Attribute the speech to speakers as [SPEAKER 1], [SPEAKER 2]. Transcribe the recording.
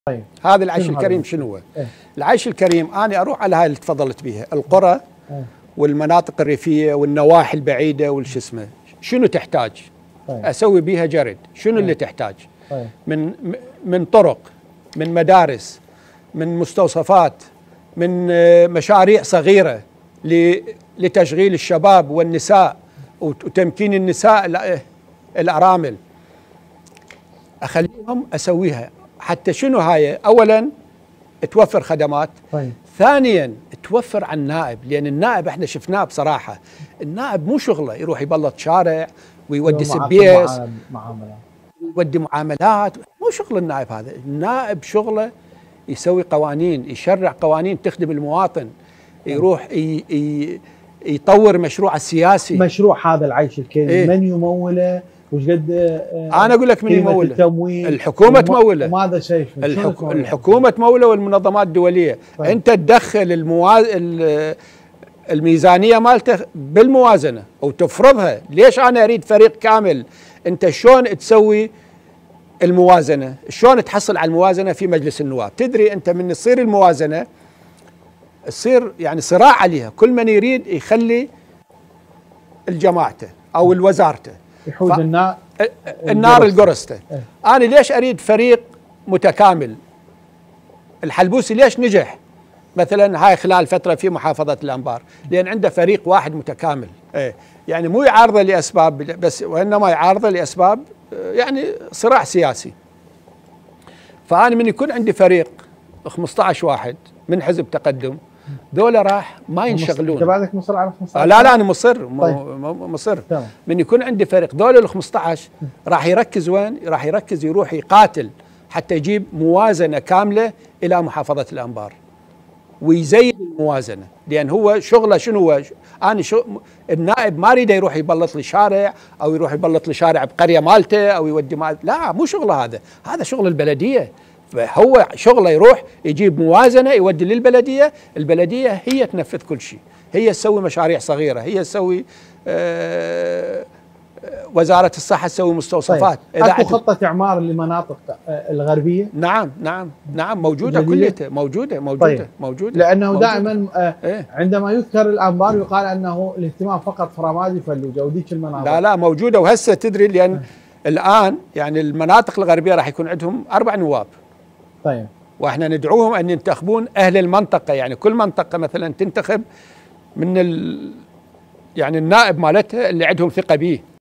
[SPEAKER 1] طيب
[SPEAKER 2] هذا العيش الكريم شنو هو؟ العيش الكريم انا اروح على هاي اللي تفضلت بها، القرى والمناطق الريفيه والنواحي البعيده والش اسمه، شنو تحتاج؟ اسوي بيها جرد، شنو اللي تحتاج؟ من طرق، من مدارس، من مستوصفات، من مشاريع صغيره لتشغيل الشباب والنساء وتمكين النساء الارامل، اخليهم اسويها حتى شنو هاي؟ اولا توفر خدمات، ثانيا توفر على النائب، لان النائب احنا شفناه بصراحه، النائب مو شغله يروح يبلط شارع ويودي سبيس يودي معاملات، مو شغل النائب هذا، النائب شغله يسوي قوانين، يشرع قوانين تخدم المواطن، يروح يطور مشروع السياسي.
[SPEAKER 1] مشروع هذا العيش الكريم من يموله؟ وش قد
[SPEAKER 2] انا اقول لك من يموله؟ الحكومه تموله.
[SPEAKER 1] وماذا شايف؟
[SPEAKER 2] الحكومه تموله والمنظمات الدوليه. انت تدخل الميزانيه مالته بالموازنه وتفرضها. ليش انا اريد فريق كامل؟ انت شلون تسوي الموازنه؟ شلون تحصل على الموازنه في مجلس النواب؟ تدري انت من تصير الموازنه تصير يعني صراع عليها، كل من يريد يخلي الجماعته او الوزارته
[SPEAKER 1] يحوز
[SPEAKER 2] النار القرصته. انا ليش اريد فريق متكامل؟ الحلبوسي ليش نجح مثلا هاي خلال فتره في محافظه الانبار؟ لان عنده فريق واحد متكامل، يعني مو يعارضه لاسباب بس، وانما يعارضه لاسباب يعني صراع سياسي. فانا من يكون عندي فريق 15 واحد من حزب تقدم، ذولا راح ما ينشغلون.
[SPEAKER 1] انت بعدك مصر على 15؟
[SPEAKER 2] لا انا مصر.
[SPEAKER 1] طيب.
[SPEAKER 2] مصر. من يكون عندي فريق ذولا ال 15 راح يركز وين؟ راح يركز يروح يقاتل حتى يجيب موازنه كامله الى محافظه الانبار ويزين الموازنه، لان هو شغله شنو هو؟ انا النائب ما اريده يروح يبلط لي شارع او يروح يبلط لي شارع بقريه مالته او يودي لا مو شغله هذا شغل البلديه. هو شغله يروح يجيب موازنه يودي للبلديه، البلديه هي تنفذ كل شيء، هي تسوي مشاريع صغيره، هي تسوي وزاره الصحه تسوي مستوصفات.
[SPEAKER 1] اكو خطه اعمار للمناطق الغربيه؟
[SPEAKER 2] نعم موجوده كليتها، موجوده
[SPEAKER 1] لانه دائما عندما يذكر الانبار يقال انه الاهتمام فقط في رمادي فلوجه وديك المناطق.
[SPEAKER 2] لا موجوده، وهسه تدري لان الان يعني المناطق الغربيه راح يكون عندهم 4 نواب.
[SPEAKER 1] طيب.
[SPEAKER 2] واحنا ندعوهم ان ينتخبون اهل المنطقه، يعني كل منطقه مثلا تنتخب من يعني النائب مالتها اللي عندهم ثقه به.